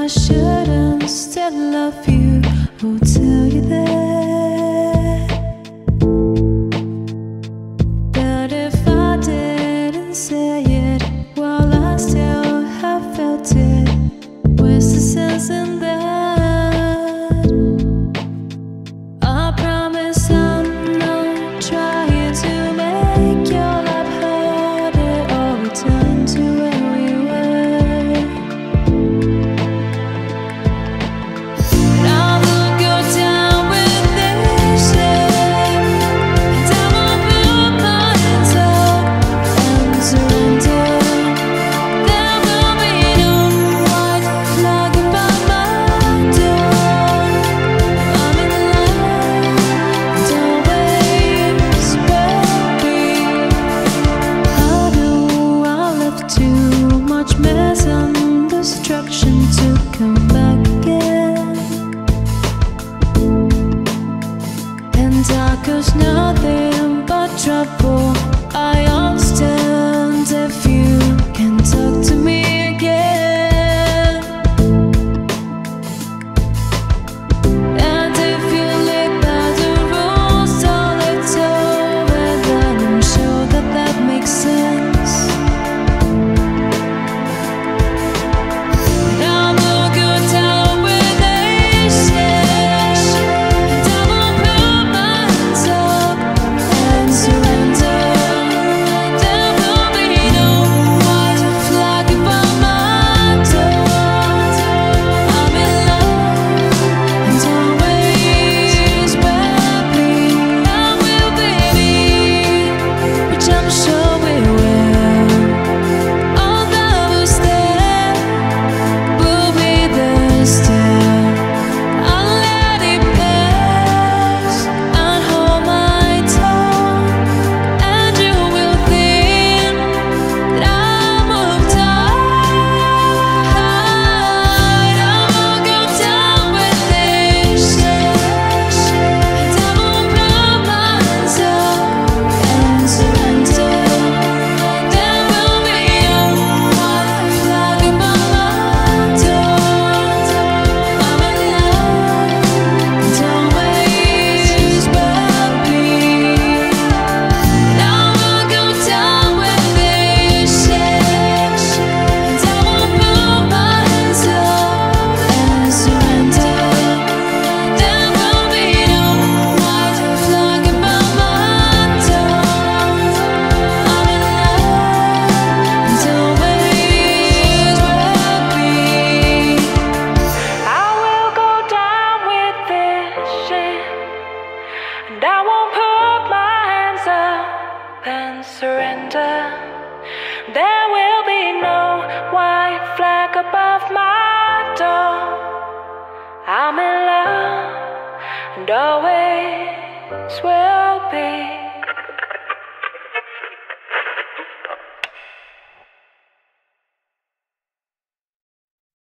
shouldn't still love you. Who'll tell you that? But if I didn't say it, well, I still have felt it. Where's the sense in that? I promise I'm not trying to make your life harder or return to where we were. And I will go down with this ship, and I won't put my hands up and surrender. There will be no white flag above my door. I'm in love, and always will be. I know I left too much mess and destruction to come back again, and I cause nothing but trouble. I understand if you can talk to me again, and if you live by the rules all it's over, then I'm sure that that makes sense. And I will go down with a ship, and I won't put my hands up and surrender. There will be no white flag above my door. I'm in love, and always will be. I will be me, which I'm sure we will. All that was there will be there still. I'll let it pass and hold my tongue, and you will think that I moved on. I will go down with this ship, and I won't put my hands up and surrender. There will be no white flag above my door. I'm in love, and always will be. And I will go down with this ship, and I won't put my hands up and surrender. There will be no white flag above my door. I'm in love, and always will be. I will go down with this ship, and I won't put my hands up and surrender. There will be no white flag above my door. I'm in love, and always will be.